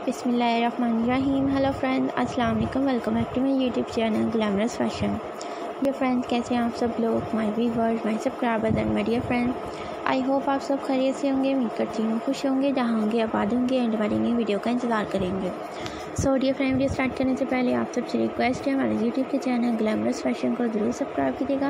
बिस्मिल्लाहिर्रहमानिर्रहीम। Hello friends, अस्सलाम वालेकुम। Welcome back to my YouTube channel Glamorous Fashion. Dear friends, कैसे हैं आप सब लोग, my viewers, my subscribers and my dear friend. I hope आप सब खैरियत से होंगे। उम्मीद करती हूँ खुश होंगे, जहाँ होंगे आबाद होंगे एंड हमारी नई वीडियो का इंतज़ार करेंगे। So dear friend, video start करने से पहले आप सबसे रिक्वेस्ट है, हमारे यूट्यूब के चैनल ग्लैमरस फैशन को ज़रूर सब्सक्राइब कीजिएगा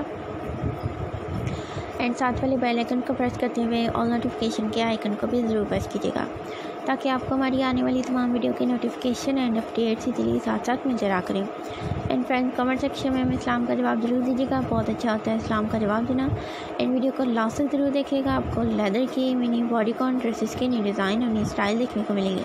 एंड साथ वाले बेल आइकन को प्रेस करते हुए ऑल नोटिफिकेशन के आइकन को भी ज़रूर प्रेस कीजिएगा, ताकि आपको हमारी आने वाली तमाम वीडियो की नोटिफिकेशन एंड अपडेट्स इजीली साथ साथ मिल जाया करें। एंड फ्रेंड, कमेंट सेक्शन में हमें इस्लाम का जवाब ज़रूर दीजिएगा, बहुत अच्छा होता है इस्लाम का जवाब देना। एंड वीडियो को लास्ट तक ज़रूर देखिएगा, आपको लेदर की मिनी बॉडीकॉन ड्रेसेस के न्यू डिज़ाइन और न्यू स्टाइल देखने को मिलेंगे।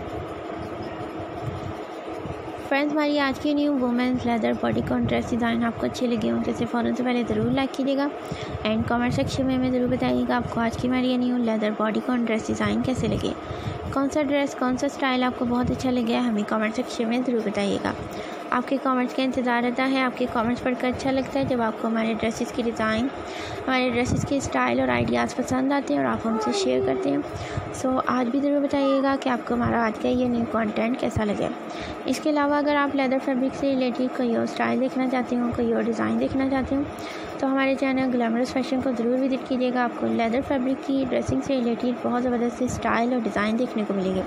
फ्रेंड्स, हमारी आज की new women's leather bodycon dress design आपको अच्छे लगे हों तो इसे फ़ौरन से पहले ज़रूर लाइक कीजिएगा एंड कमेंट सेक्शन में हमें ज़रूर बताइएगा आपको आज की हमारी new leather bodycon dress design कैसे लगे। कौन सा ड्रेस, कौन सा स्टाइल आपको बहुत अच्छा लगा है, हमें कमेंट सेक्शन में ज़रूर बताइएगा। आपके कमेंट्स का इंतज़ार रहता है। आपके कमेंट्स पढ़कर अच्छा लगता है जब आपको हमारे ड्रेसेस की डिज़ाइन, हमारे ड्रेसेस के स्टाइल और आइडियाज़ पसंद आते हैं और आप हमसे शेयर करते हैं। सो आज भी ज़रूर बताइएगा कि आपको हमारा आज का ये न्यू कंटेंट कैसा लगे। इसके अलावा अगर आप लेदर फैब्रिक से रिलेटेड कोई और स्टाइल देखना चाहते हो, कोई और डिज़ाइन देखना चाहते हो, तो हमारे चैनल ग्लैमरस फैशन को ज़रूर विजिट कीजिएगा। आपको लेदर फैब्रिक की ड्रेसिंग से रिलेटेड बहुत ज़बरदस्त स्टाइल और डिज़ाइन देखने को मिलेंगे।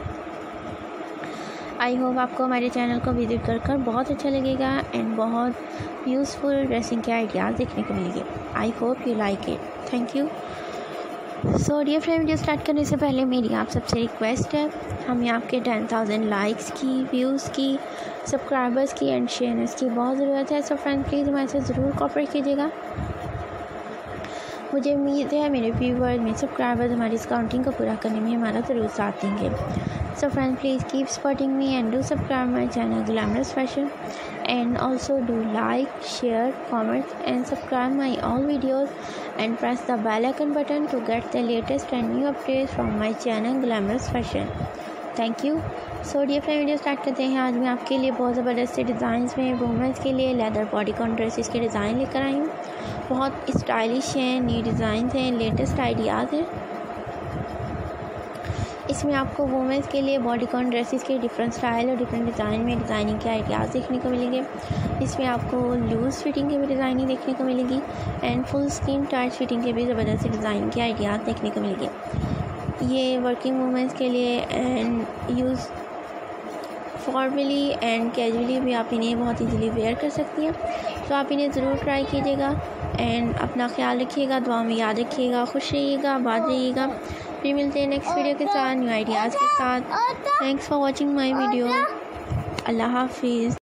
आई होप आपको हमारे चैनल को विजिट कर बहुत अच्छा लगेगा एंड बहुत यूज़फुल ड्रेसिंग के आइडियाज़ देखने को मिलेंगे। I hope you like it. Thank you. So dear friend, video start करने से पहले मेरी आप सबसे रिक्वेस्ट है, हमें आपके 10,000 लाइक्स की, व्यूज़ की, सब्सक्राइबर्स की एंड शेयर्स की बहुत ज़रूरत है। सो फ्रेंड, प्लीज़ हमारे साथ ज़रूर कोऑपरेट कीजिएगा। मुझे उम्मीद है मेरे व्यूअर्स, मेरे सब्सक्राइबर्स हमारी इस काउंटिंग को पूरा करने में हमारा ज़रूर साथ देंगे। So friends, please keep supporting me and do subscribe my channel Glamorous Fashion, and also do like, share, comment and subscribe my all videos and press the bell icon button to get the latest and new updates from my channel Glamorous Fashion. Thank you. So dear friend, video start करते हैं। आज मैं आपके लिए बहुत ज़बरदस्त designs में women's के लिए लेदर बॉडीकॉन ड्रेसेस के डिज़ाइन लेकर आई हूँ। बहुत स्टाइलिश हैं, न्यू डिज़ाइंस हैं, लेटेस्ट आइडियाज़ हैं। इसमें आपको वुमेंस के लिए बॉडीकॉन ड्रेसेस के डिफरेंट स्टाइल और डिफरेंट डिज़ाइन में डिज़ाइनिंग के आइडियाज़ देखने को मिलेंगे। इसमें आपको लूज़ फिटिंग की भी डिज़ाइनिंग देखने को मिलेगी and full skin tight fitting के भी ज़बरदस्त डिज़ाइन के आइडियाज़ देखने को मिलेंगे। ये वर्किंग वुमेंस के लिए and use formally and casually भी आप इन्हें बहुत इजीली वेयर कर सकती हैं। तो आप इन्हें ज़रूर ट्राई कीजिएगा एंड अपना ख्याल रखिएगा, दुआ में याद रखिएगा, खुश रहिएगा, आबाद रहिएगा। फिर मिलते हैं नेक्स्ट वीडियो के साथ, न्यू आइडियाज़ के साथ। Thanks for watching my video. अल्लाह हाफिज़।